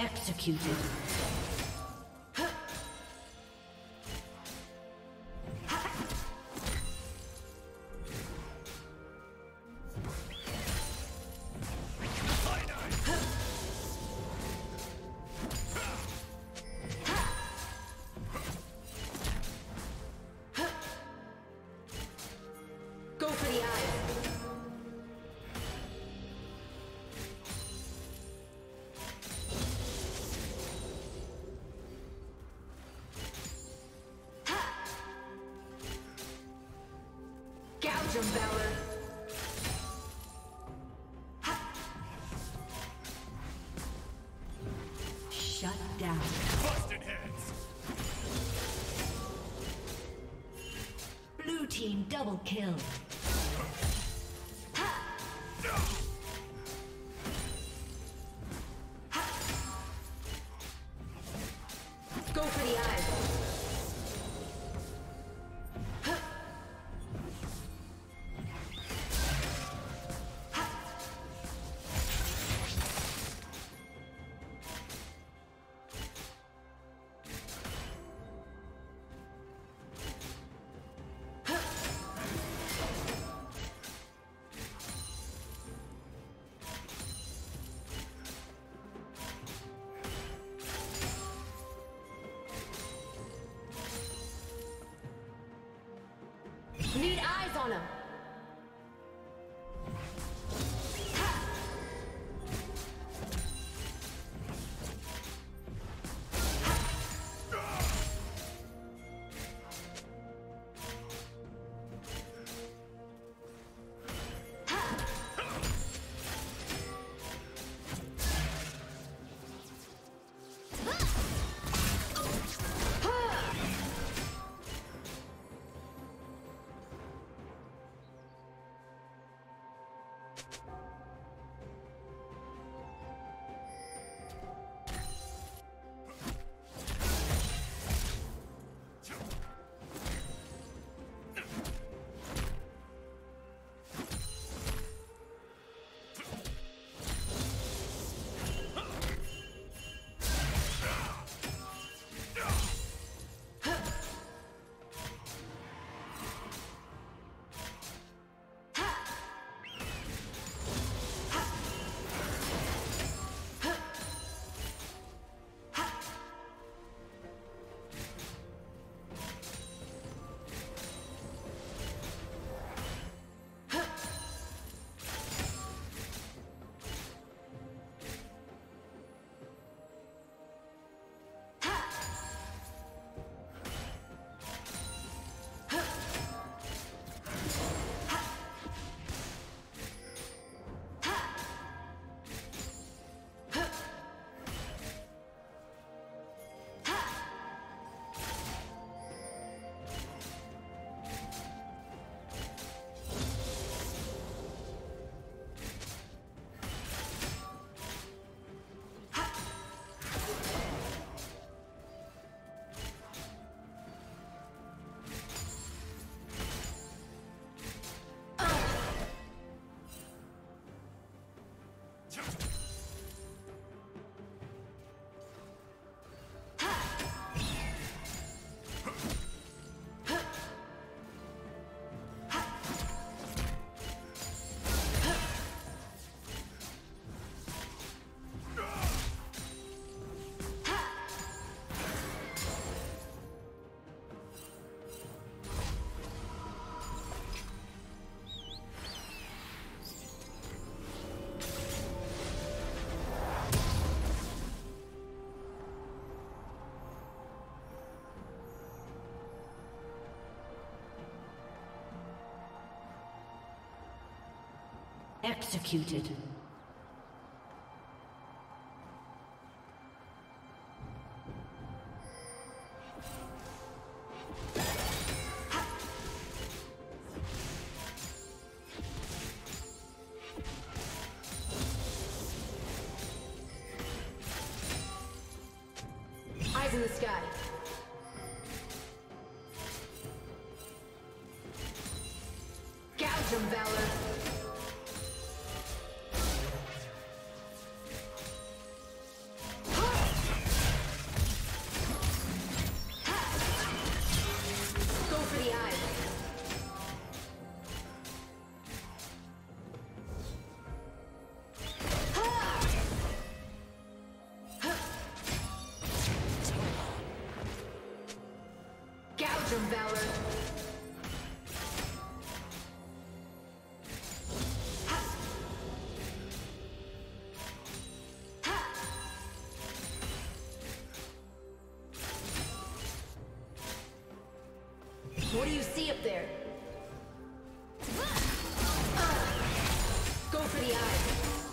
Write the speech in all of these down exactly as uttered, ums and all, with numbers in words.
Executed. Go for the eye. Gouge him, Valor. Shut down. Busted heads. Blue team double kill. Go for the eye. Need eyes on him. Executed. Eyes in the sky. Gouge him, Valor. Gouge 'em, Valor. What do you see up there? Go for the eyes.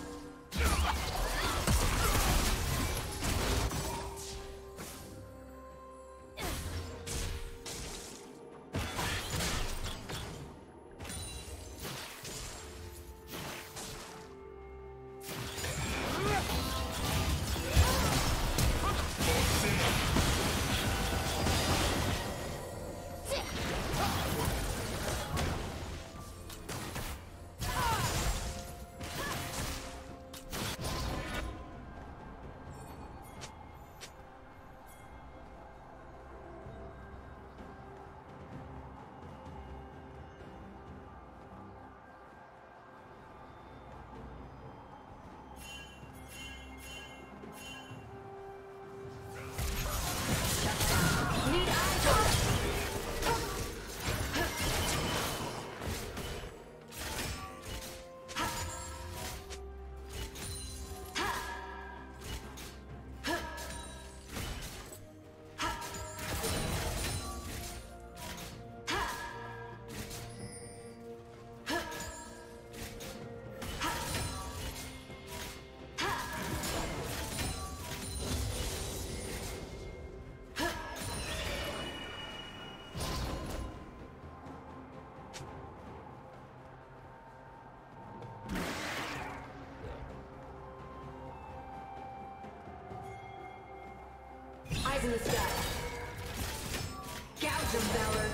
Eyes in the sky. Gouge 'em, Valor.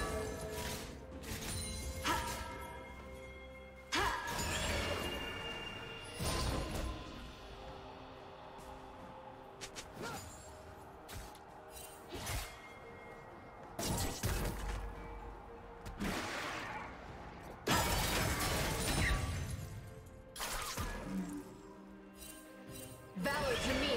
Valor to me.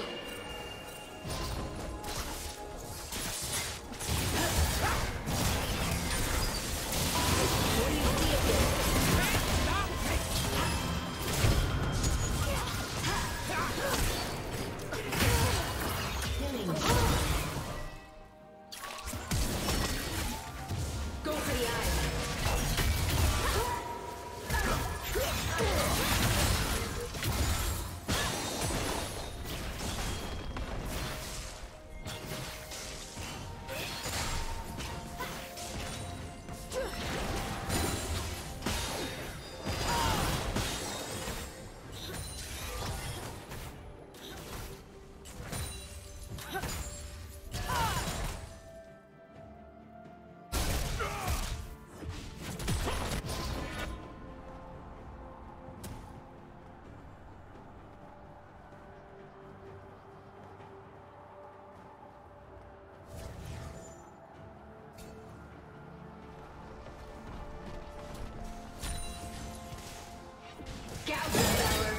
Gouge 'em, Valor.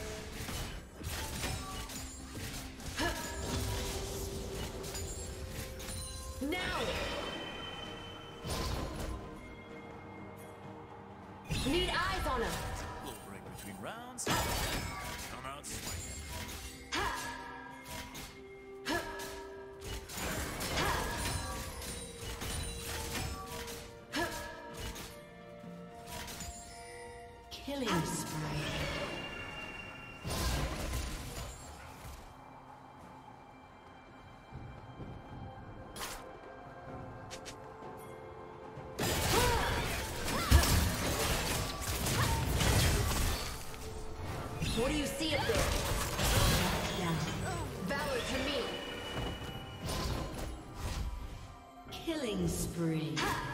Now! Need eyes on him! Little break between rounds. Come out swinging. Killing spree. What do you see up there? Down. Valor to me. Killing spree.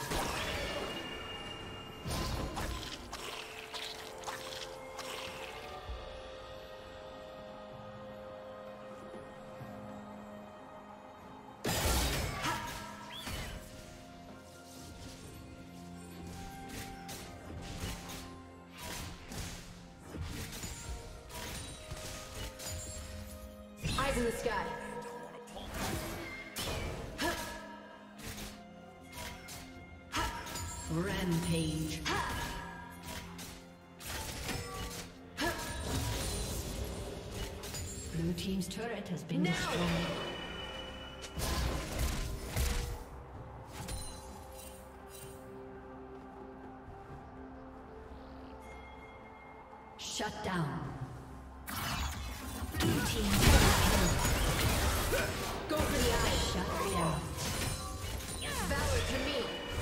Eyes in the sky. Rampage. Blue team's turret has been Now. destroyed. Shut down. Blue team Go for the eye. shut down. Valor to me.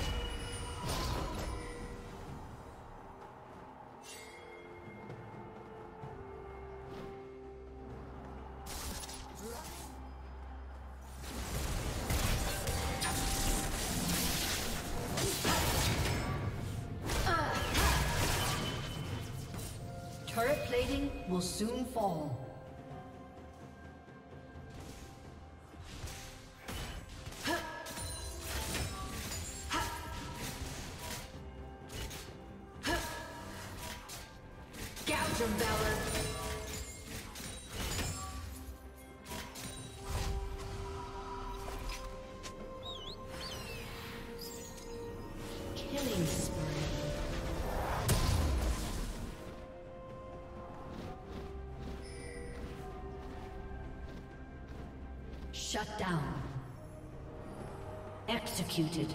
Turret plating will soon fall. Gouge 'em, Valor. Killing spree. Shut down. Executed.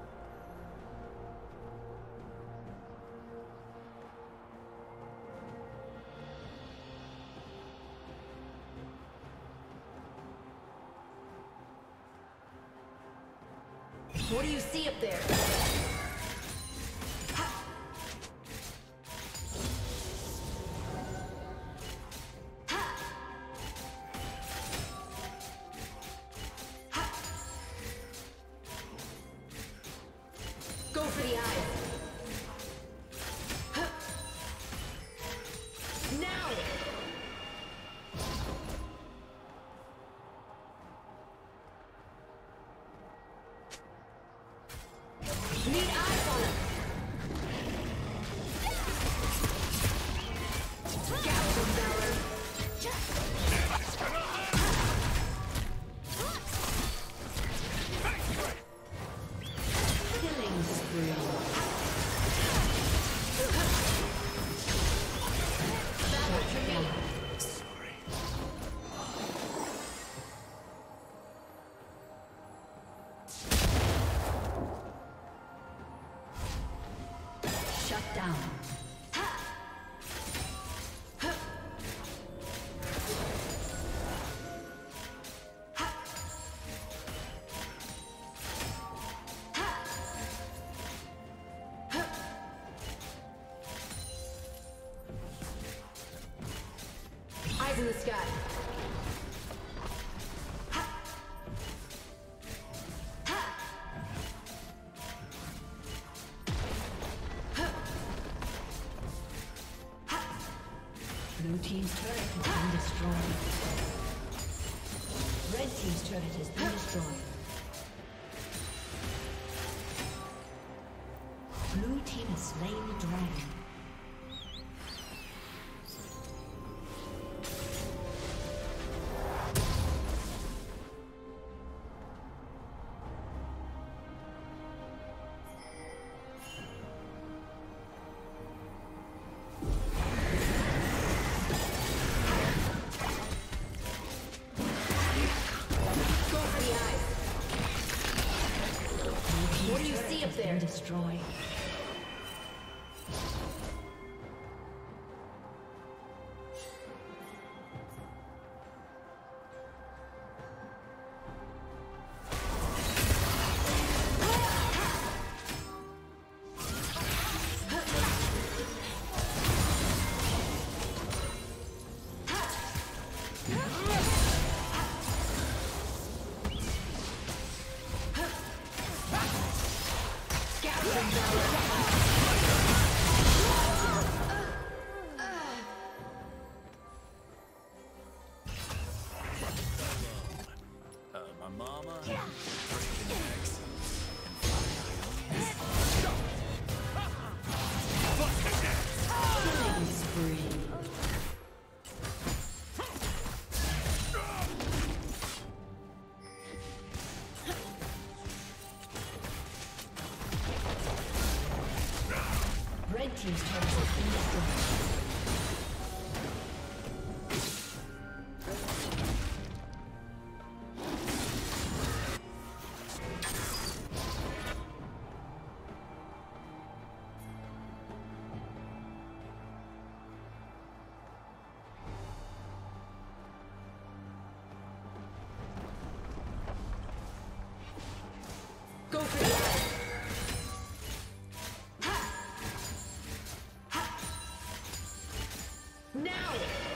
What do you see up there? Go for the eyes. Now! Need eyes on him. Gouge 'em, Valor. Killing spree. Valor to me. Shut down. Eyes in the sky. Blue team's turret has been destroyed. Red team's turret has been destroyed. Blue team has slain the dragon. Go for the eyes. What do you Turret see up has been there? destroyed. Gouge 'em, Valor. Uh, my mama, breaking necks, Killing spree. team's turret has been destroyed. Go for the eyes. Now!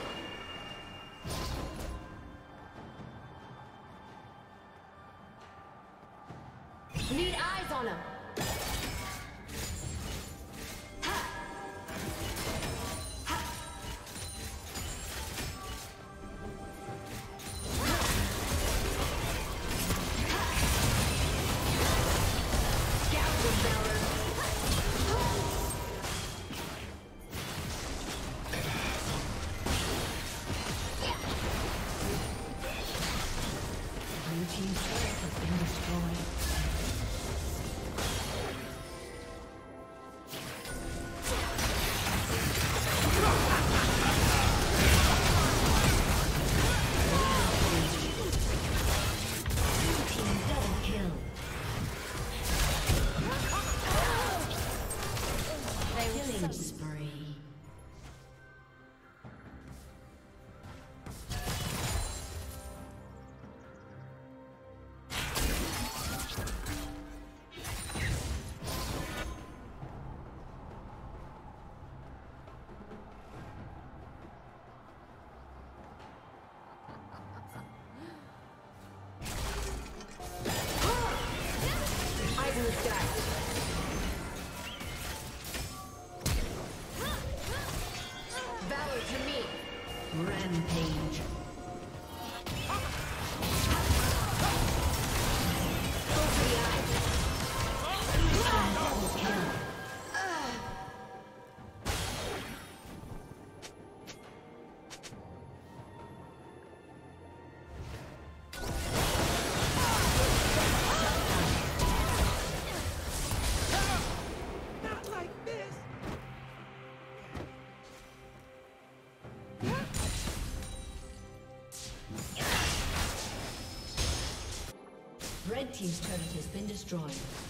Need eyes on him. Rampage. Red team's turret has been destroyed.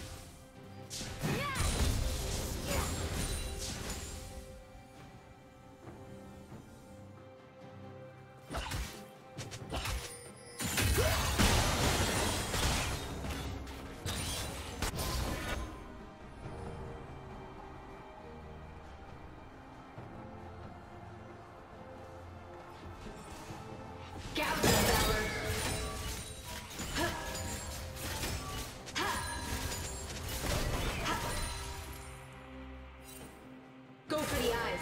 Go for the eyes.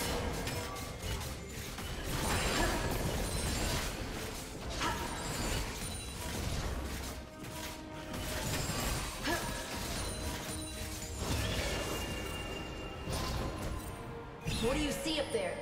What do you see up there?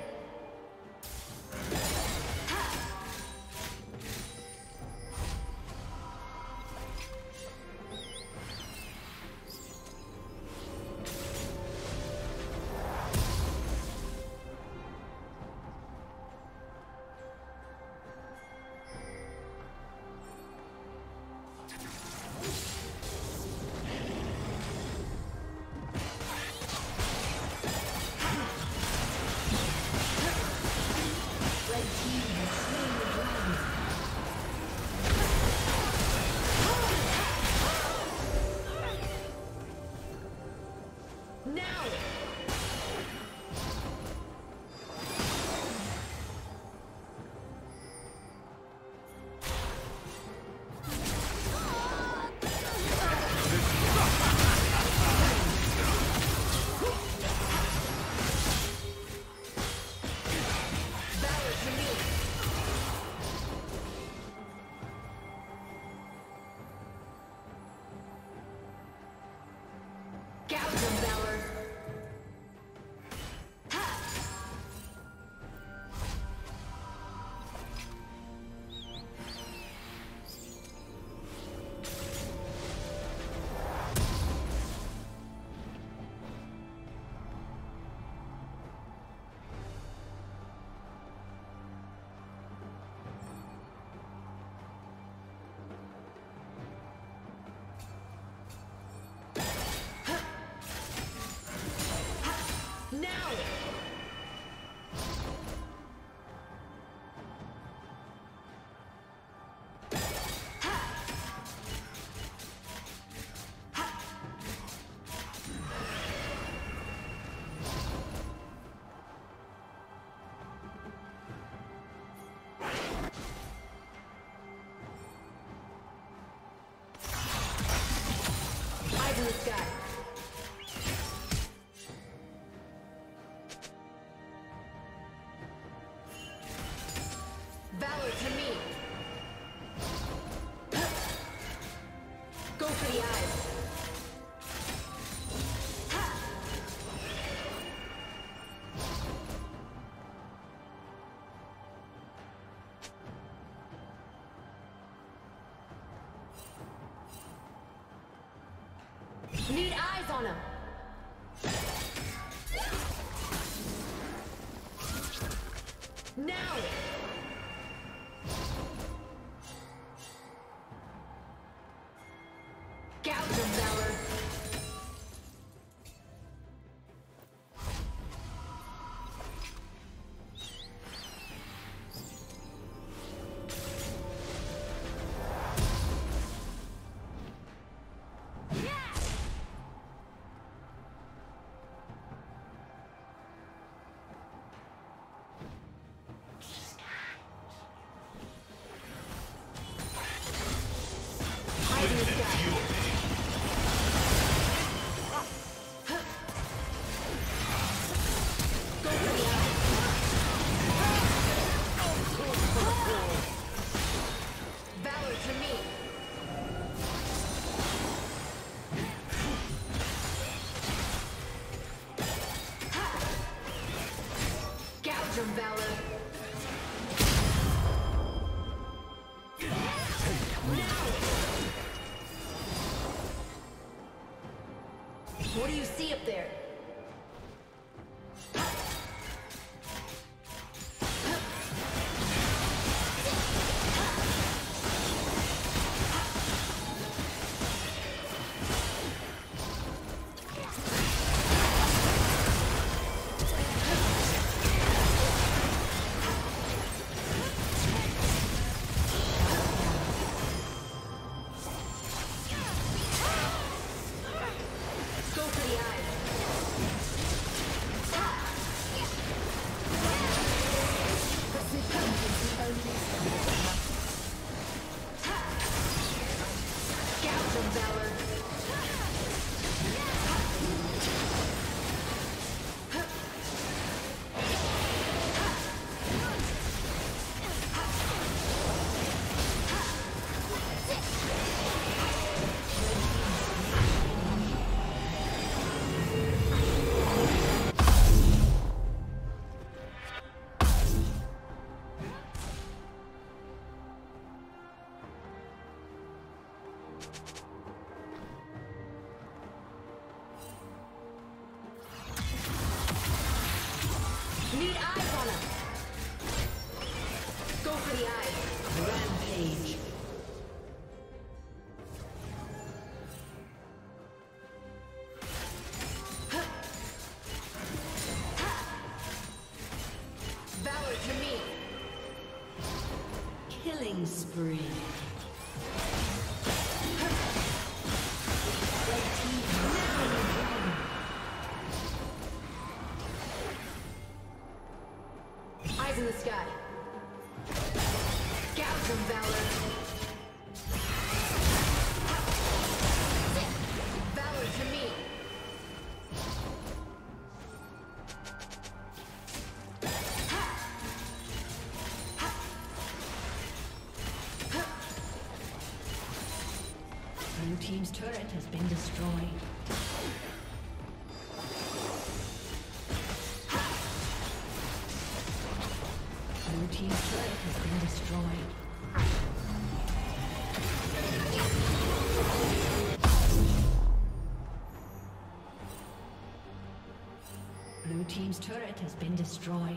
on him! Now! Gouge of Valor! What do you see up there? Need eyes on him. Go for the eyes. Rampage. Valor to me. Killing spree. Eyes in the sky. Gouge of Valor. Valor to me. Blue team's turret has been destroyed. Blue team's turret has been destroyed. Blue team's turret has been destroyed.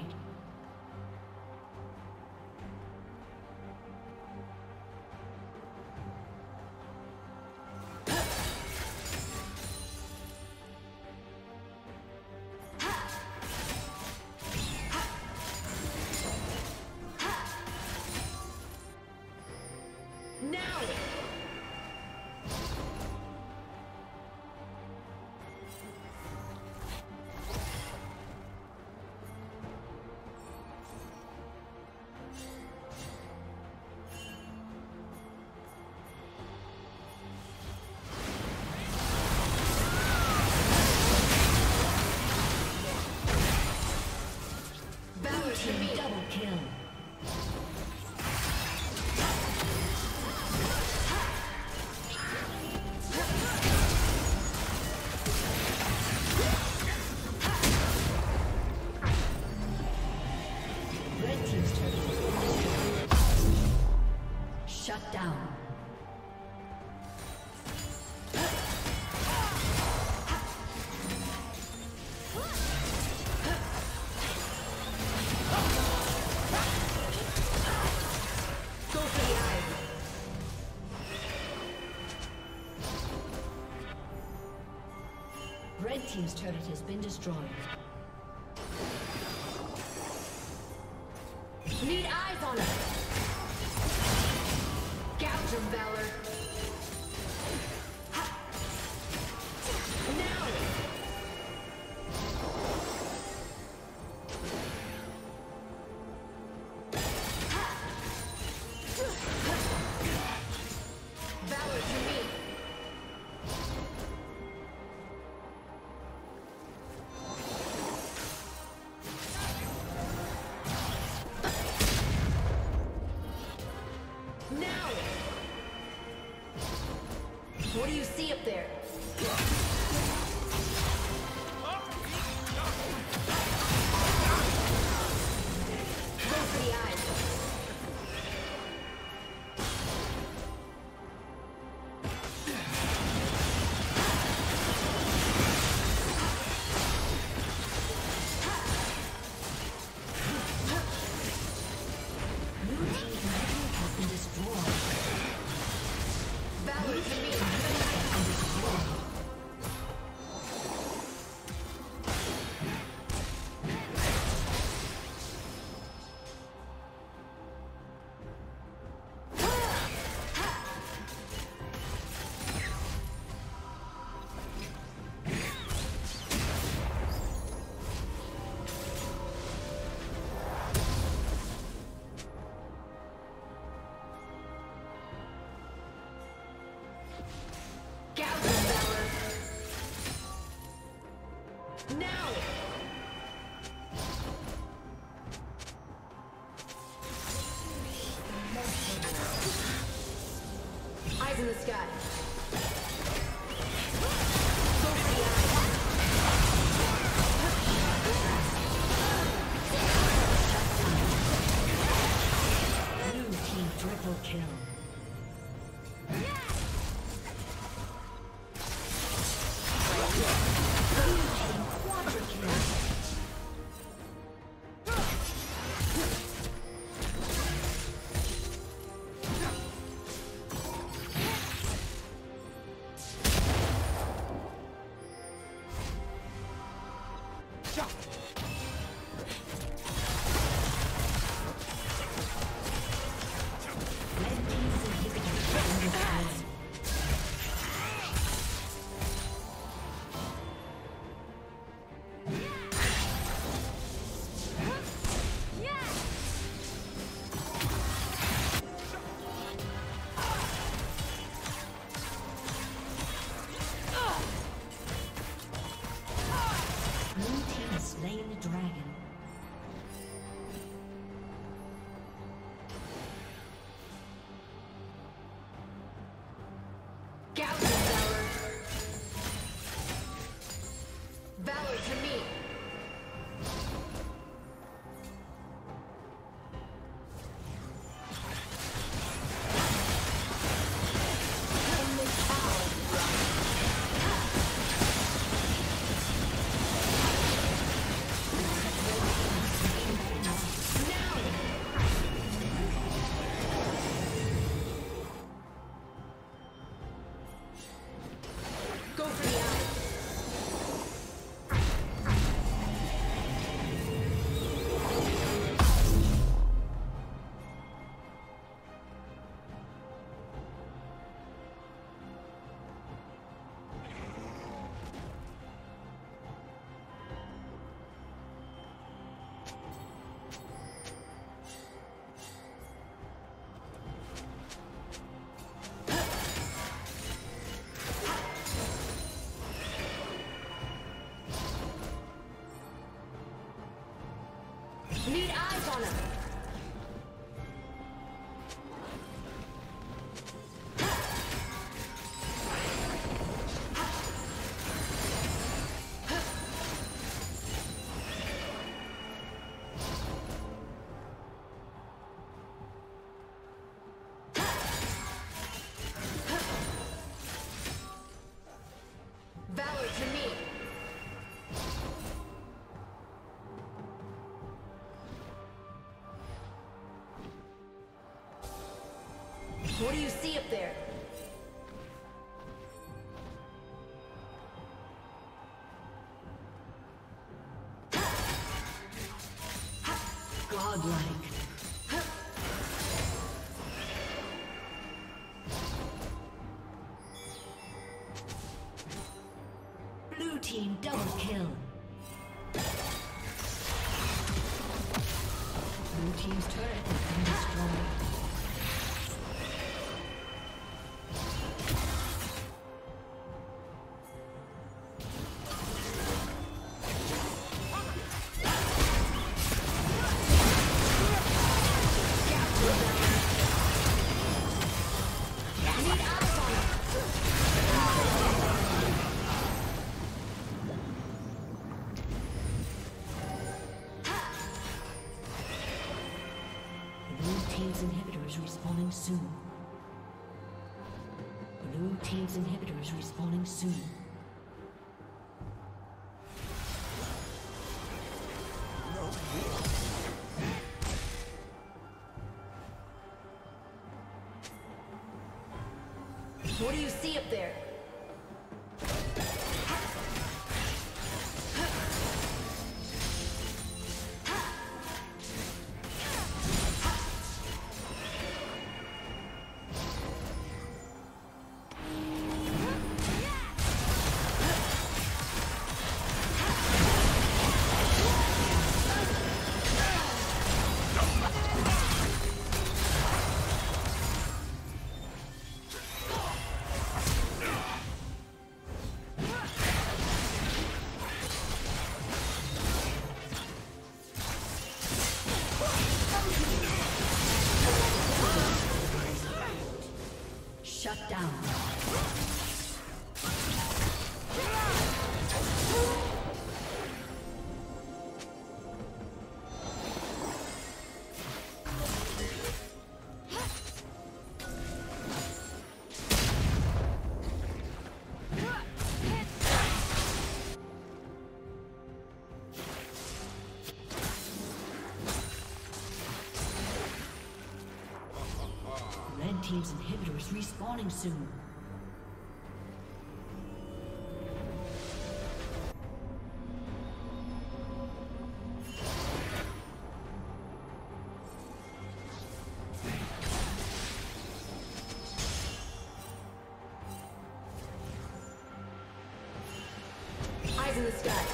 Red team's turret has been destroyed. Need eyes on it. Gouge him, Valor. Now! Valor to me. Now! What do you see up there? Go for the eyes. Blue team's turret has been destroyed. Valor to me. Gouge him, Valor. Now! Eyes in the sky. Go for the eyes. Blue team triple kill. Slain the dragon. Gouge him, Valor. Valor to me. Go for the eyes. Need eyes on him. Valor to me. What do you see up there? Godlike. Blue team double kill. Blue team's turret has been destroyed. Respawning soon. Blue team's inhibitor is respawning soon. What do you see up there? Shut down. Red team's inhibitor is respawning soon. Eyes in the sky.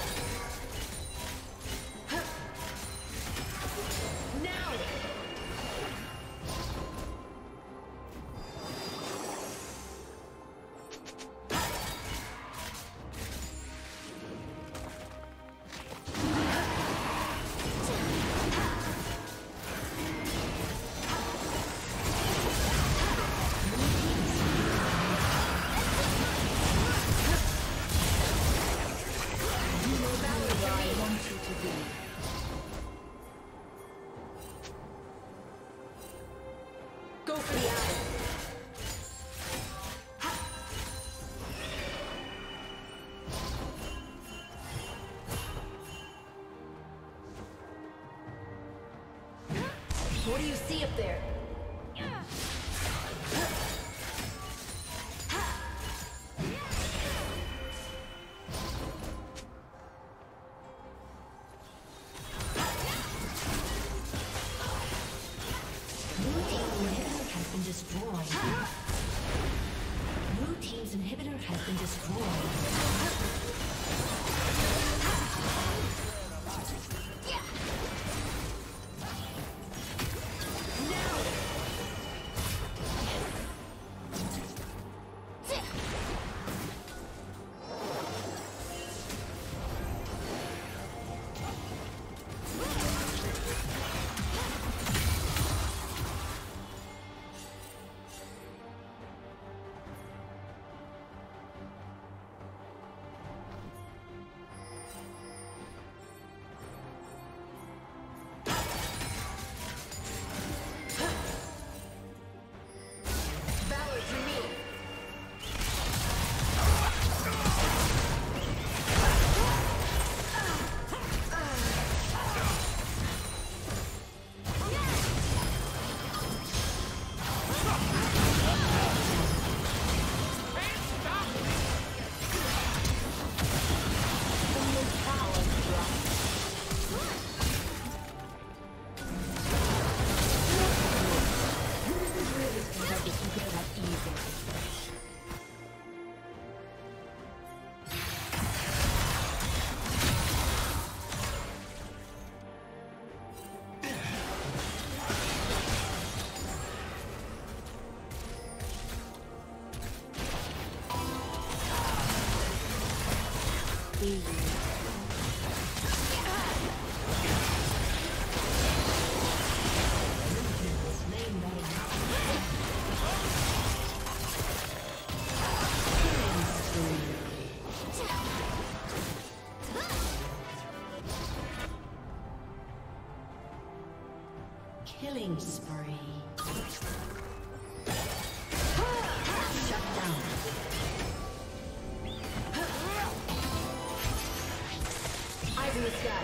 Now! Go for the eye. What do you see up there? Blue team's inhibitor has been destroyed. Killing spree. Shut down. Eyes in the sky.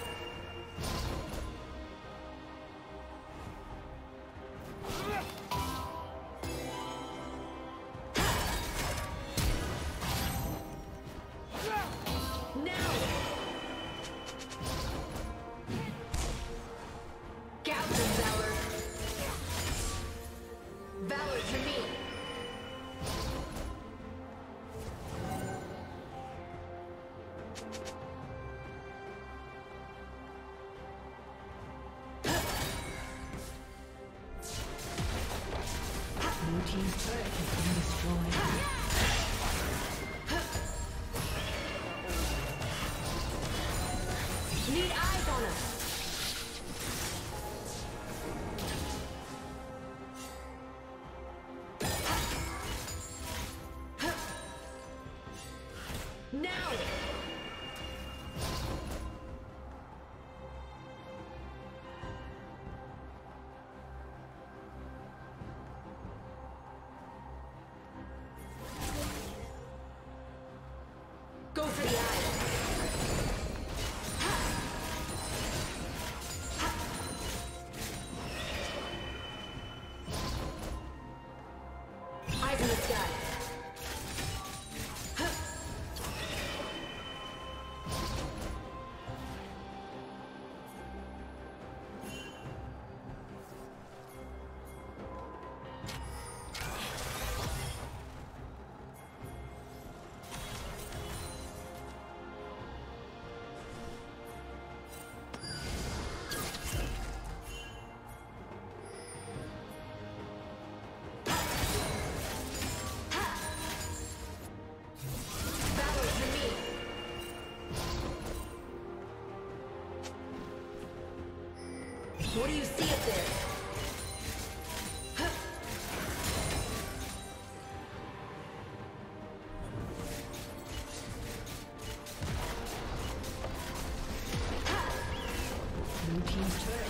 Blue team's turret has been destroyed. Need eyes on us. Now! Go for the eye. Eyes in the sky. What do you see up there? Blue team's turret